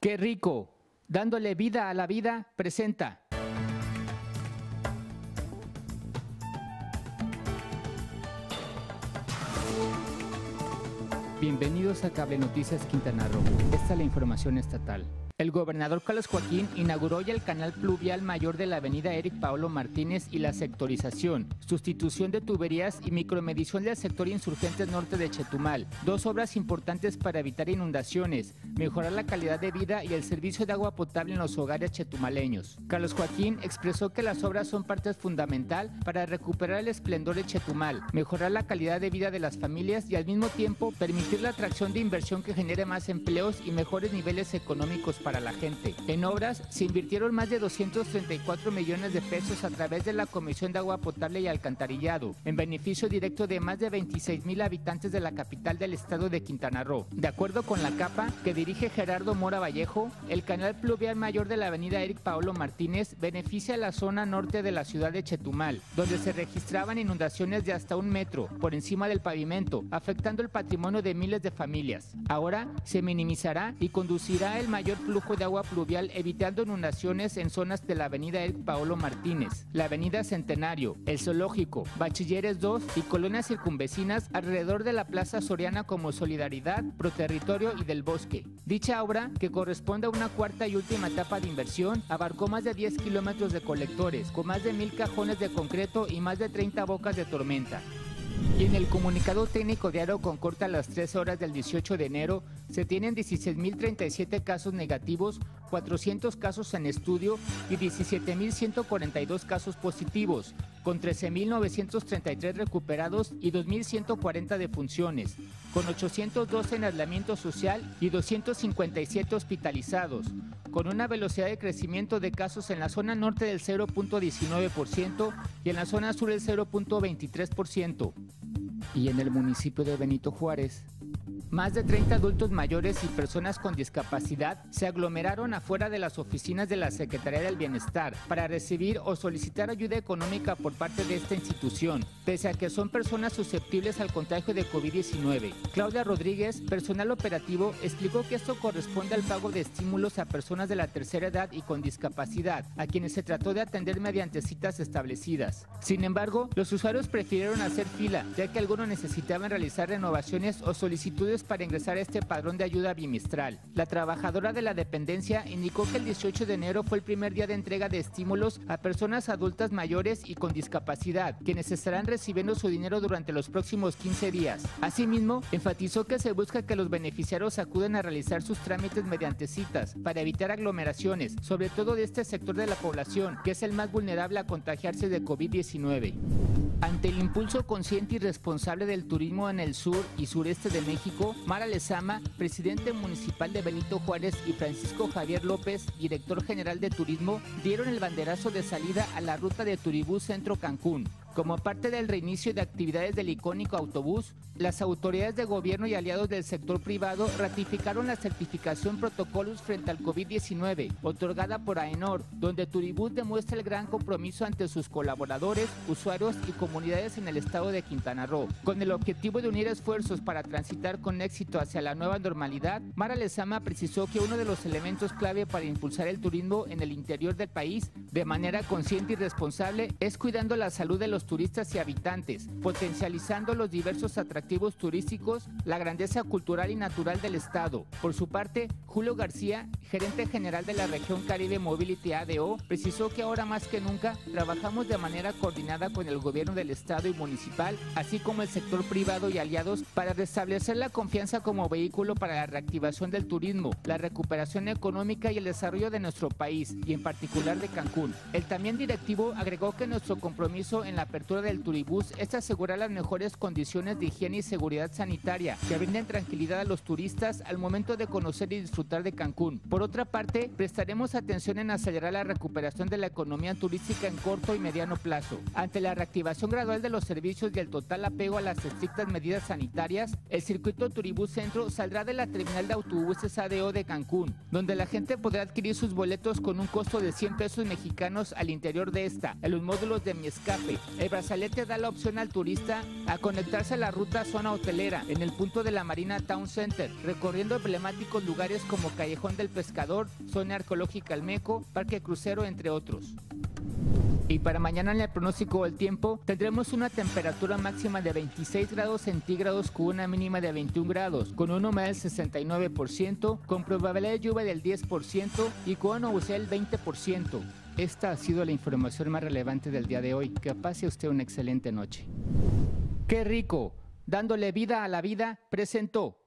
¡Qué rico! Dándole vida a la vida, presenta. Bienvenidos a Cable Noticias Quintana Roo. Esta es la información estatal. El gobernador Carlos Joaquín inauguró ya el canal pluvial mayor de la avenida Eric Paolo Martínez y la sectorización, sustitución de tuberías y micromedición del sector Insurgentes Norte de Chetumal, dos obras importantes para evitar inundaciones, mejorar la calidad de vida y el servicio de agua potable en los hogares chetumaleños. Carlos Joaquín expresó que las obras son parte fundamental para recuperar el esplendor de Chetumal, mejorar la calidad de vida de las familias y al mismo tiempo permitir la atracción de inversión que genere más empleos y mejores niveles económicos para la gente. En obras se invirtieron más de 234 millones de pesos a través de la Comisión de Agua Potable y Alcantarillado, en beneficio directo de más de 26,000 habitantes de la capital del estado de Quintana Roo. De acuerdo con la CAPA, que dirige Gerardo Mora Vallejo, el canal pluvial mayor de la avenida Eric Paolo Martínez beneficia a la zona norte de la ciudad de Chetumal, donde se registraban inundaciones de hasta 1 metro por encima del pavimento, afectando el patrimonio de miles de familias. Ahora se minimizará y conducirá el mayor flujo de agua pluvial, evitando inundaciones en zonas de la avenida Eric Paolo Martínez, la avenida Centenario, el Zoológico, Bachilleres 2 y colonias circunvecinas alrededor de la Plaza Soriana como Solidaridad, Proterritorio y del Bosque. Dicha obra, que corresponde a una cuarta y última etapa de inversión, abarcó más de 10 kilómetros de colectores, con más de 1,000 cajones de concreto y más de 30 bocas de tormenta. Y en el comunicado técnico diario con corte a las 13 horas del 18 de enero, se tienen 16,037 casos negativos, 400 casos en estudio y 17,142 casos positivos, con 13,933 recuperados y 2,140 defunciones, con 812 en aislamiento social y 257 hospitalizados, con una velocidad de crecimiento de casos en la zona norte del 0.19% y en la zona sur del 0.23%. Y en el municipio de Benito Juárez, más de 30 adultos mayores y personas con discapacidad se aglomeraron afuera de las oficinas de la Secretaría del Bienestar para recibir o solicitar ayuda económica por parte de esta institución, pese a que son personas susceptibles al contagio de COVID-19. Claudia Rodríguez, personal operativo, explicó que esto corresponde al pago de estímulos a personas de la tercera edad y con discapacidad, a quienes se trató de atender mediante citas establecidas. Sin embargo, los usuarios prefirieron hacer fila, ya que algunos necesitaban realizar renovaciones o solicitudes para ingresar a este padrón de ayuda bimestral. La trabajadora de la dependencia indicó que el 18 de enero fue el primer día de entrega de estímulos a personas adultas mayores y con discapacidad, quienes estarán recibiendo su dinero durante los próximos 15 días. Asimismo, enfatizó que se busca que los beneficiarios acudan a realizar sus trámites mediante citas para evitar aglomeraciones, sobre todo de este sector de la población, que es el más vulnerable a contagiarse de COVID-19. Ante el impulso consciente y responsable del turismo en el sur y sureste de México, Mara Lezama, presidente municipal de Benito Juárez, y Francisco Javier López, director general de turismo, dieron el banderazo de salida a la ruta de Turibús Centro Cancún. Como parte del reinicio de actividades del icónico autobús, las autoridades de gobierno y aliados del sector privado ratificaron la certificación Protocolos frente al COVID-19, otorgada por AENOR, donde Turibús demuestra el gran compromiso ante sus colaboradores, usuarios y comunidades en el estado de Quintana Roo. Con el objetivo de unir esfuerzos para transitar con éxito hacia la nueva normalidad, Mara Lezama precisó que uno de los elementos clave para impulsar el turismo en el interior del país de manera consciente y responsable es cuidando la salud de los turistas y habitantes, potencializando los diversos atractivos turísticos, la grandeza cultural y natural del estado. Por su parte, Julio García, gerente general de la región Caribe Mobility ADO, precisó que ahora más que nunca trabajamos de manera coordinada con el gobierno del estado y municipal, así como el sector privado y aliados, para restablecer la confianza como vehículo para la reactivación del turismo, la recuperación económica y el desarrollo de nuestro país, y en particular de Cancún. El también directivo agregó que nuestro compromiso en la apertura del Turibús es asegurar las mejores condiciones de higiene y seguridad sanitaria que brinden tranquilidad a los turistas al momento de conocer y disfrutar de Cancún. Por otra parte, prestaremos atención en acelerar la recuperación de la economía turística en corto y mediano plazo. Ante la reactivación gradual de los servicios y el total apego a las estrictas medidas sanitarias, el circuito Turibús Centro saldrá de la terminal de autobuses ADO de Cancún, donde la gente podrá adquirir sus boletos con un costo de 100 pesos mexicanos al interior de esta, en los módulos de Mi Escape, El brazalete da la opción al turista a conectarse a la ruta zona hotelera en el punto de la Marina Town Center, recorriendo emblemáticos lugares como Callejón del Pescador, Zona Arqueológica Almeco, Parque Crucero, entre otros. Y para mañana en el pronóstico del tiempo tendremos una temperatura máxima de 26 grados centígrados con una mínima de 21 grados, con una humedad del 69%, con probabilidad de lluvia del 10% y con una nubosidad del 20%. Esta ha sido la información más relevante del día de hoy. Que pase usted una excelente noche. ¡Qué rico! Dándole vida a la vida, presentó